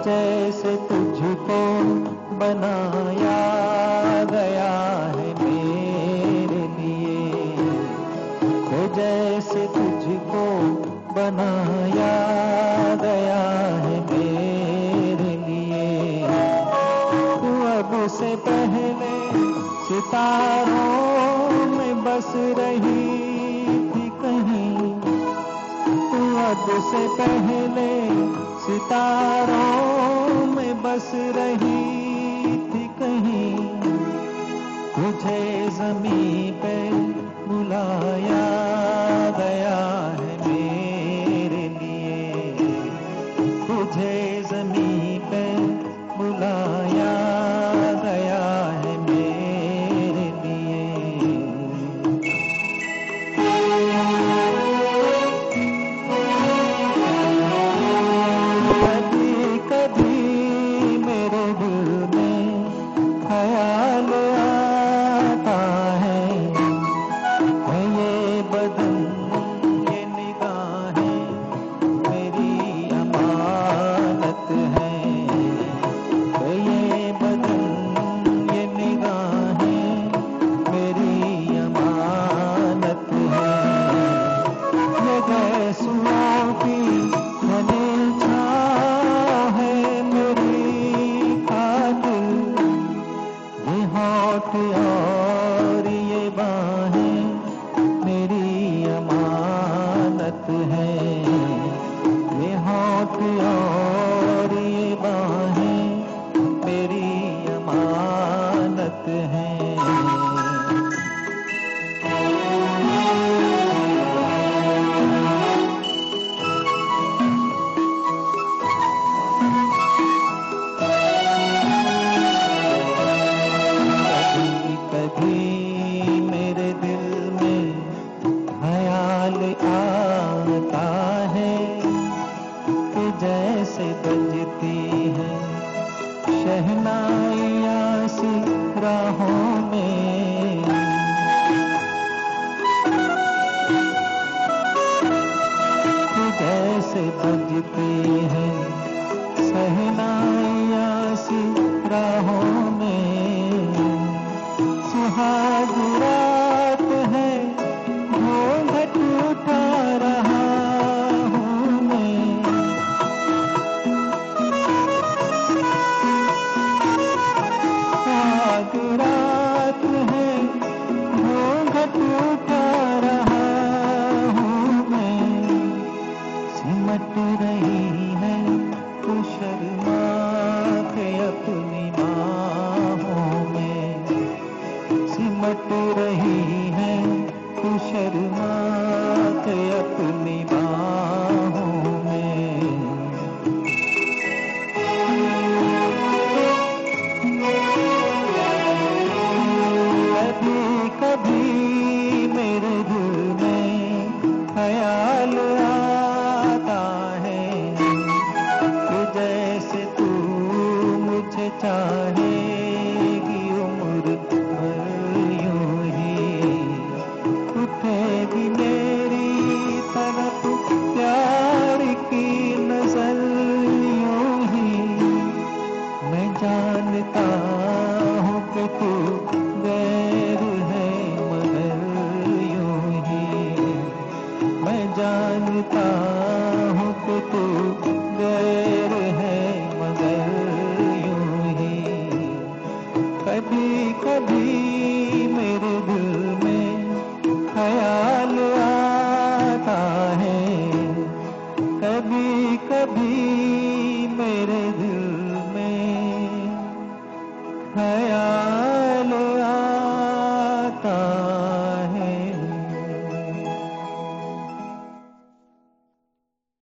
जैसे तुझको बनाया गया है मेरे लिए, वो जैसे तुझको बनाया गया है मेरे लिए। तू अब से पहले सितारों में बस रही थी कहीं, तू अब से पहले सितारों में बस रही थी कहीं। तुझे ज़मीं पे बुलाया गया है मेरे लिए, तुझे ज़मीं पे बुलाया गया है मेरे लिए। कभी कभी मेरे दिल में ख्याल आता है, ये बदन ये निगाहें मेरी अमानत है, ये बदन ये निगाहें मेरी अमानत है। ये गैसुओं की घनी छाँव है मेरी खातिर, ये होठ और ये बाहें मेरी अमानत है, ये होठ और ये बाहें मेरी अमानत है। कभी मेरे दिल में ख्याल आता है कि जैसे बजती है शहनाइयाँ सी राहों में, कि जैसे बजती है शहनाइयाँ सी राहों में। सुहाग रात है घूंघट उठा रहा हूँ मैं, सुहाग रात है घूंघट उठा रहा हूँ मैं। सिमट रही है तू शर्मा के अपनी बाहों में, सिमट रही है तू शर्मा के अपनी बाहों में। कभी कभी मेरे दिल में ख्याल आता है कि जैसे तू मुझे चाहेगी उम्र भर यूं ही, उठेगी मेरी तरफ प्यार की नजर यूं ही। मैं जानता हूँ कि तू गैर है मगर यूं ही, मैं जानता हूँ कि तू गैर है मगर यूं ही। कभी कभी मेरे दिल में ख्याल आता है, कभी कभी मेरे दिल में ख्याल आता